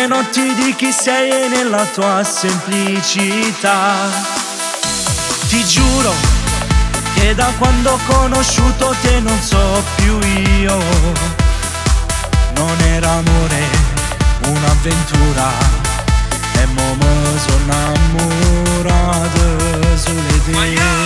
Nelle notti di chi sei e nella tua semplicità. Ti giuro che da quando ho conosciuto te non so più io. Non era amore, un'avventura, e mo me sono innamorato sulle te.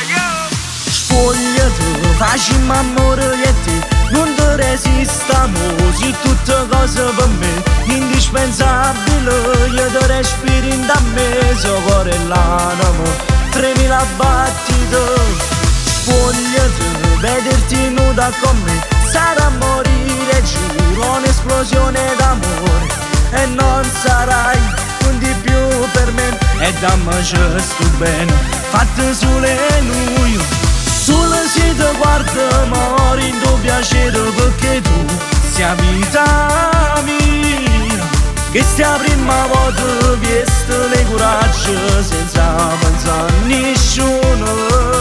Spogliati, facciamo amore e te, non ti resistiamo, se tutte cose per me indispensabili, io ti respiri in da me, so cuore e l'animo, 3000 battiti. Spogliati, vederti nuda con me, sarà morire, giuro, un'esplosione d'amore, e non sarai un di più per me, e dammi sto bene, fatto sole noi. Solo se ti guardo mori in tuo piacere, perché tu sei vita mia, che sia prima volta visto le coraggio senza pensare a nessuno.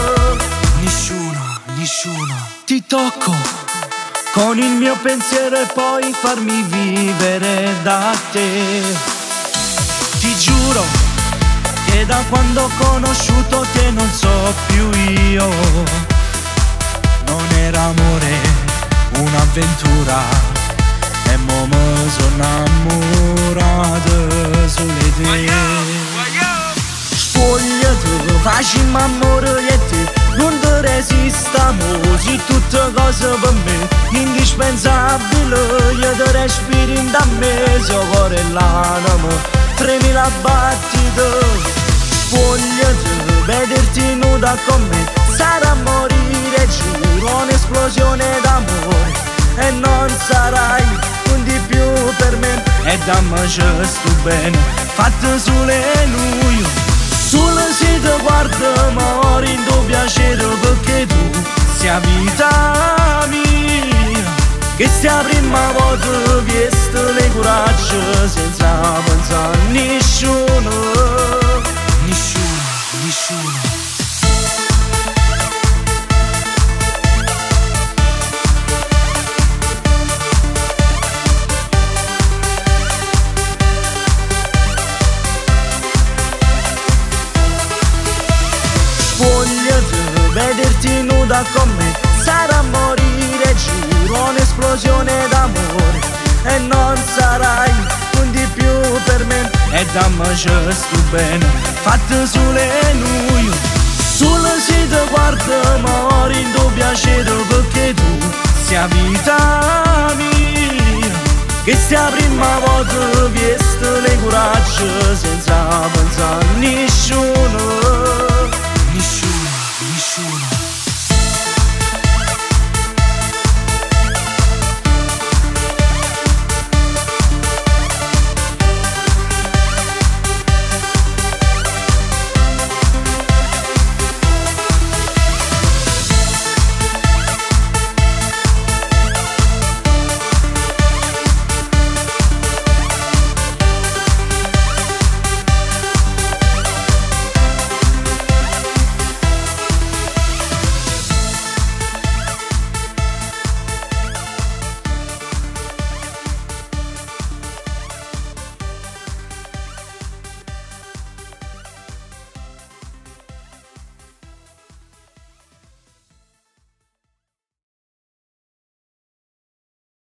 Nessuno. Ti tocco con il mio pensiero e poi farmi vivere da te. Ti giuro che da quando ho conosciuto te non so più io. Non era amore, un'avventura, e mo me sono innamorato sulle te. Spogliati, facciamo amore e te, non ti resistiamo, se tutte cose per me indispensabili, io ti respiri in da me, so cuore e l'animo, 3000 battiti. Spogliati, vederti nuda con me, sarà morire, giuro, un'esplosione d'amore, e non sarai un di più per me, e dammi sto bene, fatto sole noi. Solo se ti guardo mori in tuo piacere, perché tu sei vita mia, che sia prima volta visto le coraggio senza pensare a nessuno. Spogliati, vederti nuda con me, sarà morire, giuro, un'esplosione d'amore, e non sarai un di più per me, e dammi sto bene, fatto sole noi. Solo se ti guardo mori in tuo piacere, perché tu sei vita mia, che sia prima volta visto le coraggio senza pensare a nessuno.